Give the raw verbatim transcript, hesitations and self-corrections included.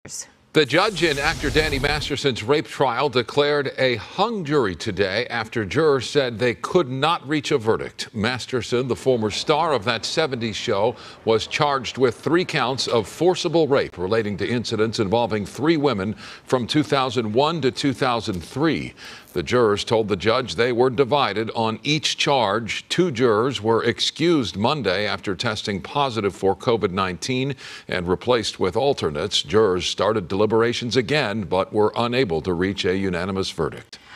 jurors. The judge in actor Danny Masterson's rape trial declared a hung jury today after jurors said they could not reach a verdict. Masterson, the former star of that seventies show, was charged with three counts of forcible rape relating to incidents involving three women from two thousand one to two thousand three. The jurors told the judge they were divided on each charge. Two jurors were excused Monday after testing positive for COVID nineteen and replaced with alternates. Jurors started deliberations again, but were unable to reach a unanimous verdict.